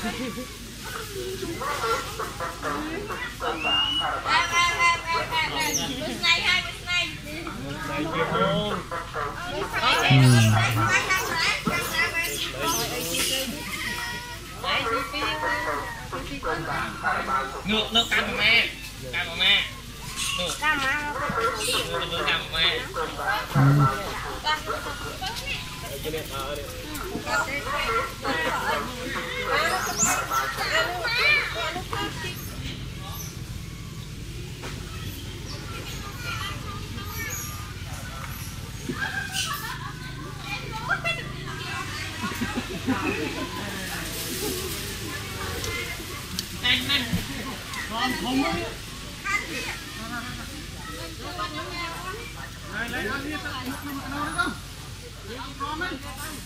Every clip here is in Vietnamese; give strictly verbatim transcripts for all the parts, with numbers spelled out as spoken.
nước nước cam mà mẹ cam mà mẹ nước cam mà nước cam mà mẹ Còn không nữa. Này lấy ăn đi, tao một mình nó không? Con ấy.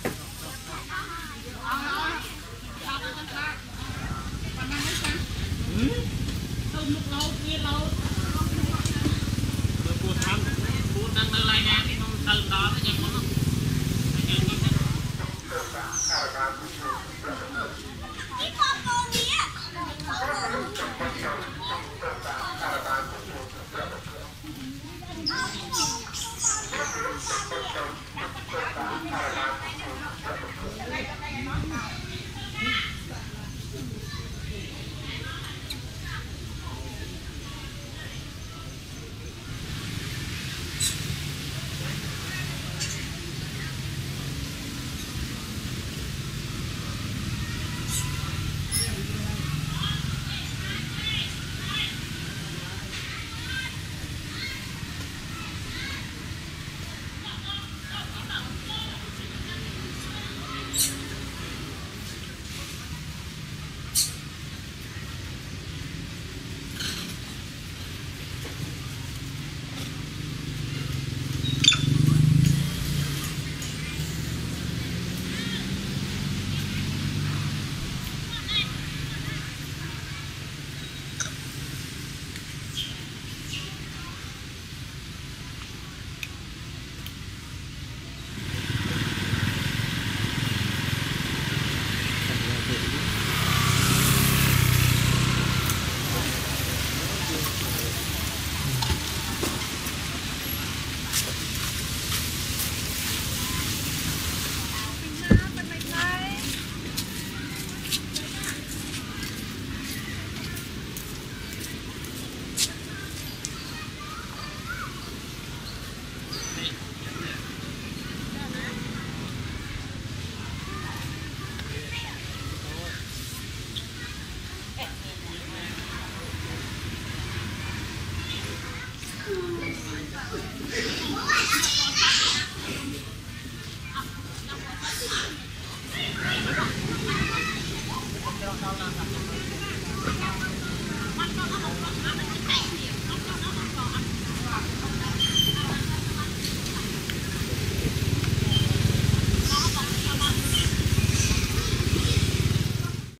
Ăn ăn. Sao tao ăn? Bạn ăn mấy cân? Ừ. Tao lúc lâu kia lâu. Tôi buồn thăm, buồn đang nơi này nè, thì nó từ đó nó nhận